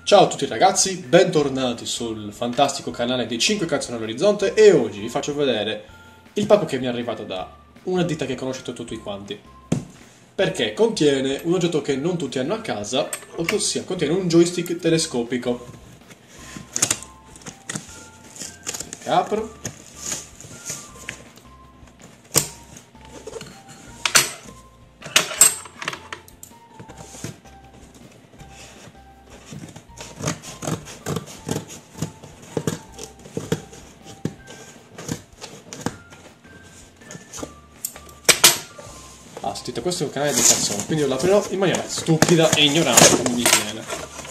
Ciao a tutti ragazzi, bentornati sul fantastico canale dei 5 canzoni all'orizzonte e oggi vi faccio vedere il pacco che mi è arrivato da una ditta che conoscete tutti quanti. Perché contiene un oggetto che non tutti hanno a casa, ossia contiene un joystick telescopico. Che apro. Ah, sentite, questo è un canale di canzoni, quindi io l'aprirò in maniera stupida e ignorante come mi viene.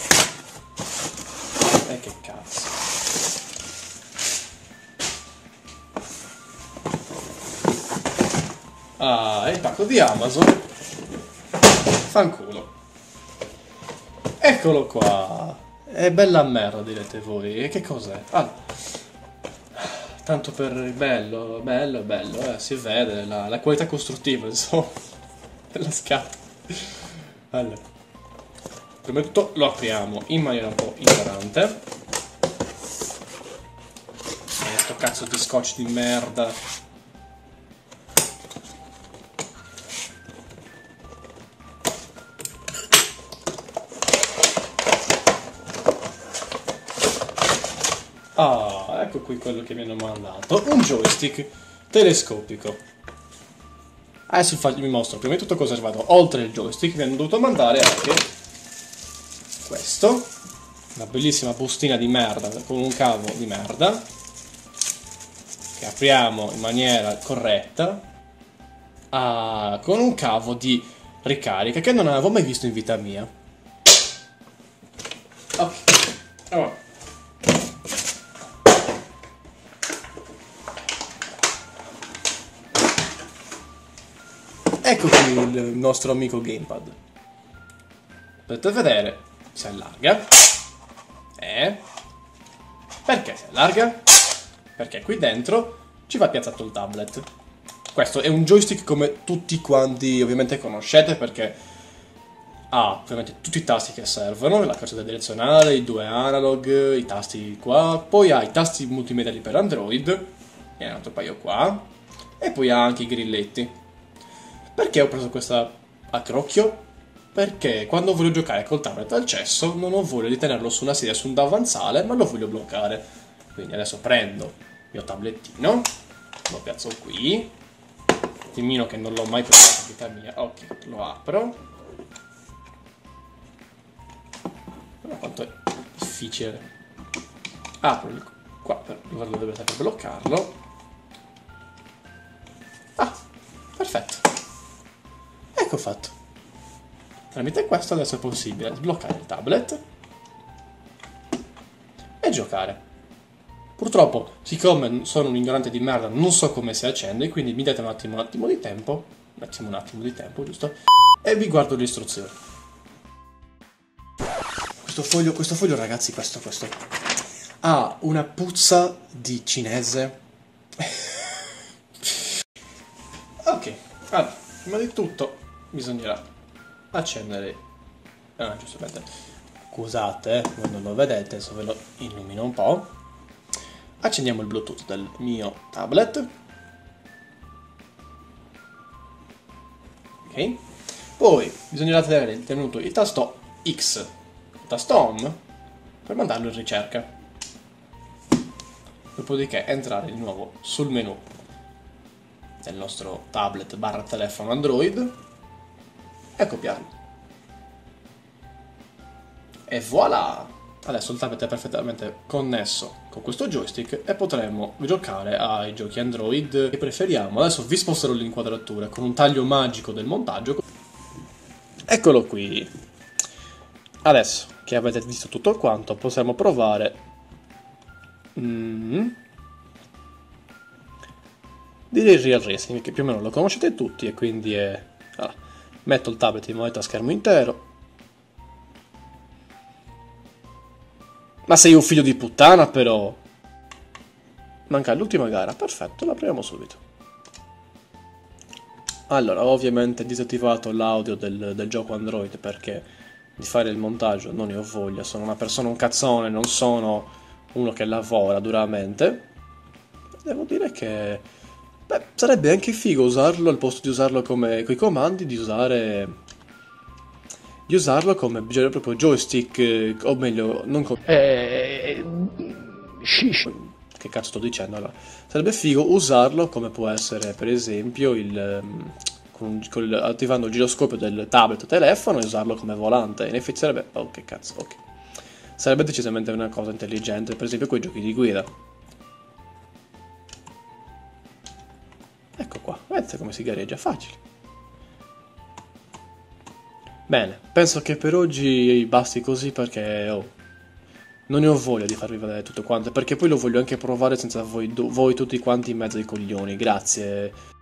Che cazzo. Ah, è il pacco di Amazon. Fanculo. Eccolo qua. È bella merda, direte voi. E che cos'è? Ah, tanto per il bello, si vede la qualità costruttiva, insomma, della scatola. Allora, prima di tutto lo apriamo in maniera un po' ignorante. E sto cazzo di scotch di merda. Ah, ecco qui quello che mi hanno mandato. Un joystick telescopico. Adesso vi mostro prima di tutto cosa è arrivato. Oltre il joystick mi hanno dovuto mandare anche questo. Una bellissima bustina di merda con un cavo di merda. Che apriamo in maniera corretta. Con un cavo di ricarica che non avevo mai visto in vita mia. Ok. Allora. Ecco qui il nostro amico gamepad. Potete vedere, si allarga. Perché si allarga? Perché qui dentro ci va piazzato il tablet. Questo è un joystick come tutti quanti ovviamente conoscete, perché ha ovviamente tutti i tasti che servono, la casetta direzionale, i due analog, i tasti qua, poi ha i tasti multimediali per Android, e un altro paio qua, e poi ha anche i grilletti. Perché ho preso questa a crocchio? Perché quando voglio giocare col tablet al cesso non ho voglia di tenerlo su una sedia, su un davanzale, ma lo voglio bloccare. Quindi adesso prendo il mio tablettino, lo piazzo qui, attimino che non l'ho mai piazzato in vita mia, ok, lo apro. Guarda quanto è difficile. Apro qua, dovrebbe sempre bloccarlo. Ah, perfetto. Ecco fatto. Tramite questo adesso è possibile sbloccare il tablet e giocare. Purtroppo, siccome sono un ignorante di merda, non so come si accende, quindi mi date un attimo di tempo. Un attimo di tempo, giusto? E vi guardo le istruzioni. Questo foglio ragazzi, questo. Ha una puzza di cinese. Ok, allora, prima di tutto bisognerà accendere, giustamente, scusate, voi non lo vedete, adesso ve lo illumino un po'. Accendiamo il Bluetooth del mio tablet, ok, poi bisognerà tenere tenuto il tasto X, il tasto Home, per mandarlo in ricerca, dopodiché entrare di nuovo sul menu del nostro tablet / telefono Android e copiarlo. E voilà! Adesso il tablet è perfettamente connesso con questo joystick e potremo giocare ai giochi Android che preferiamo. Adesso vi sposterò l'inquadratura con un taglio magico del montaggio. Eccolo qui! Adesso che avete visto tutto quanto possiamo provare direi il Real Racing, che più o meno lo conoscete tutti e quindi è... metto il tablet in modalità schermo intero. Ma sei un figlio di puttana, però. Manca l'ultima gara, perfetto, la proviamo subito. Allora, ovviamente disattivato l'audio del gioco Android perché di fare il montaggio, non ne ho voglia, sono una persona un cazzone, non sono uno che lavora duramente. Devo dire che beh, sarebbe anche figo usarlo al posto di usarlo come coi comandi, di usarlo come vero e proprio joystick, o meglio, non come Eh, shish. che cazzo sto dicendo? Allora, sarebbe figo usarlo come può essere, per esempio, attivando il giroscopio del tablet o telefono e usarlo come volante. In effetti sarebbe. Oh, che cazzo, ok. Sarebbe decisamente una cosa intelligente, per esempio, quei giochi di guida. Ecco qua, vedete come si gareggia, facile. Bene, penso che per oggi basti così perché non ne ho voglia di farvi vedere tutto quanto, perché poi lo voglio anche provare senza voi tutti quanti in mezzo ai coglioni. Grazie.